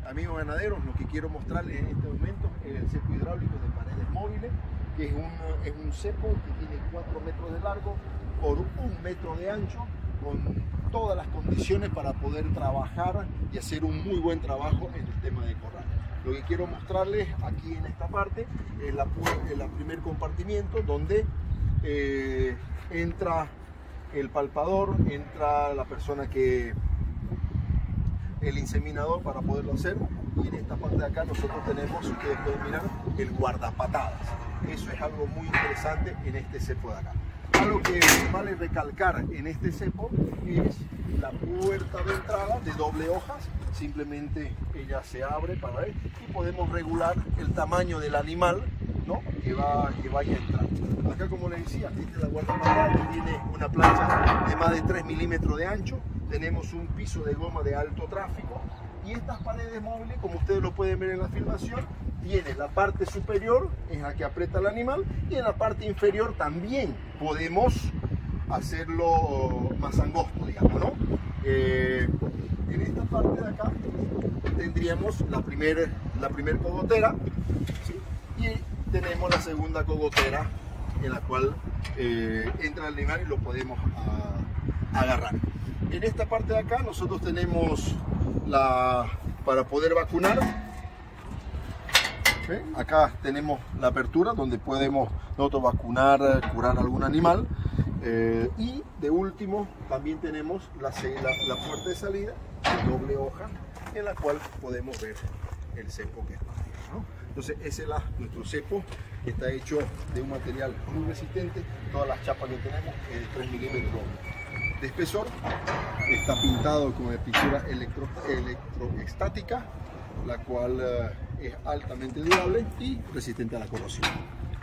Amigos ganaderos, lo que quiero mostrarles en este momento es el cepo hidráulico de paredes móviles, que es un cepo que tiene 4 metros de largo por 1 metro de ancho, con todas las condiciones para poder trabajar y hacer un muy buen trabajo en el tema de corral. Lo que quiero mostrarles aquí en esta parte es el primer compartimiento donde entra el palpador, entra la persona el inseminador para poderlo hacer, y en esta parte de acá nosotros tenemos, ustedes pueden mirar, el guardapatadas. Eso es algo muy interesante en este cepo de acá. Algo que vale recalcar en este cepo es la puerta de entrada de doble hojas. Simplemente ella se abre para ver y podemos regular el tamaño del animal, ¿no?, que vaya a entrar. Acá, como les decía, esta es la guardapatadas, que tiene una plancha de más de 3 milímetros de ancho. Tenemos un piso de goma de alto tráfico, y estas paredes móviles, como ustedes lo pueden ver en la filmación, tiene la parte superior en la que aprieta el animal, y en la parte inferior también podemos hacerlo más angosto, digamos, ¿no? En esta parte de acá tendríamos la primer cogotera, ¿sí? Y tenemos la segunda cogotera, en la cual entra el animal y lo podemos agarrar. En esta parte de acá nosotros tenemos para poder vacunar. ¿Sí? Acá tenemos la apertura donde podemos nosotros vacunar, curar algún animal. Y de último también tenemos la puerta de salida de doble hoja, en la cual podemos ver el cepo que está ahí, ¿no? Entonces ese es nuestro cepo, que está hecho de un material muy resistente. Todas las chapas que tenemos es de 3 milímetros de espesor. Está pintado con pintura electroestática, la cual es altamente durable y resistente a la corrosión.